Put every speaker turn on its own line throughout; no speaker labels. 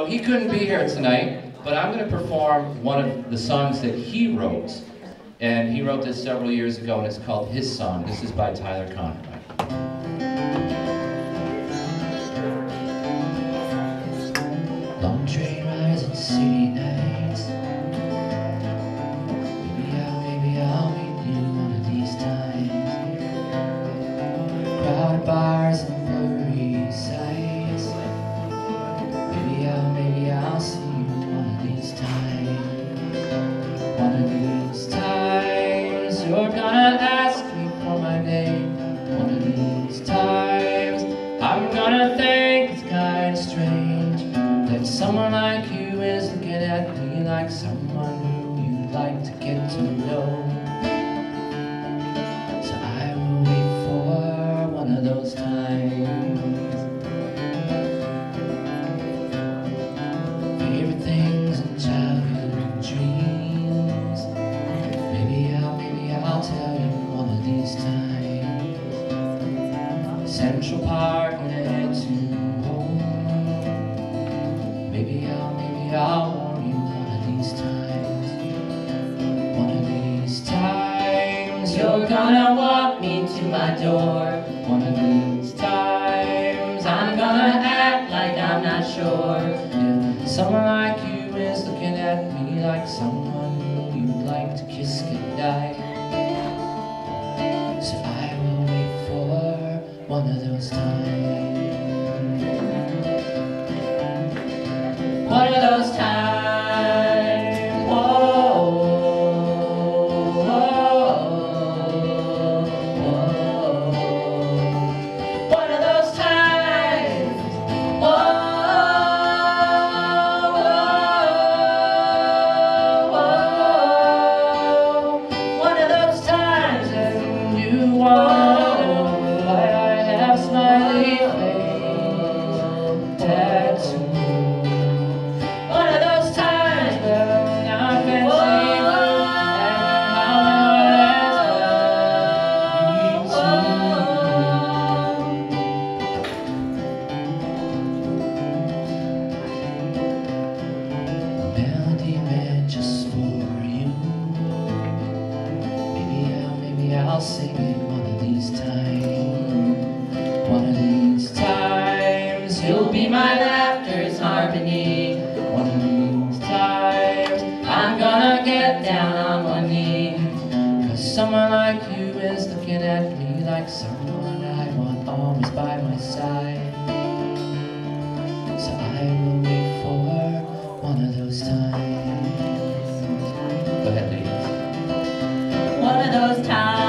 So he couldn't be here tonight, but I'm going to perform one of the songs that he wrote. And he wrote this several years ago, and it's called His Song. This is by Tyler Conroy. Long train rides and city nights. Maybe I'll meet you one of these times. Crowded bars and blurry sights. Maybe I'll see you one of these times. One of these times you're gonna ask me for my name. One of these times I'm gonna think it's kinda strange that someone like you is looking at me like someone who you'd like to get to know. So I will wait for one of those times. Favorite things and childhood dreams. Maybe I'll tell you one of these times. Central Park when I head to home. Maybe I'll warn you one of these times. One of these times you're gonna walk me to my door. One of these times I'm gonna act like I'm not sure if someone like you is looking at me like someone who you'd like to kiss goodnight. So I will wait for one of those times. One of those times, whoa, whoa, whoa. One of those times, whoa, whoa, whoa. One of those times, and you wanna know why I have smiley face tattoo. I'll sing it one of these times. One of these times you'll be my laughter's harmony. One of these times I'm gonna get down on one knee. 'Cause someone like you is looking at me like someone I want always by my side. So I will wait for one of those times. Go ahead, ladies. One of those times.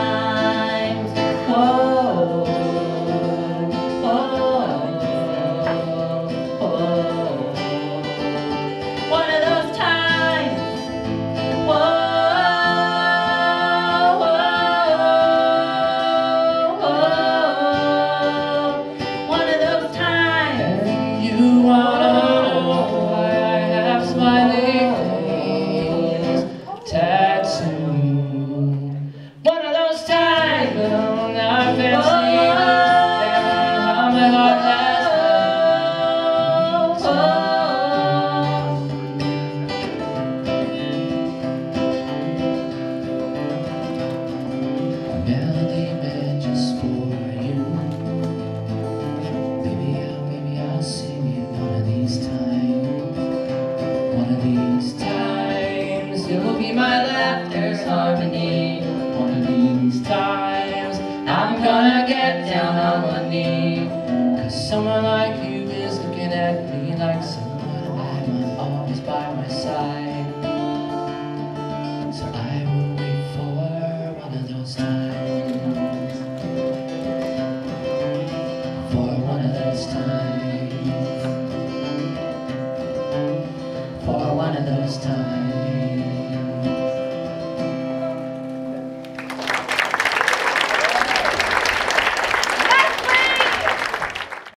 You'll be my laughter's harmony. One of these times I'm gonna get down on one knee. 'Cause someone like you is looking at me like someone I want always by my side. So I will wait for one of those times. For one of those times. For one of those times.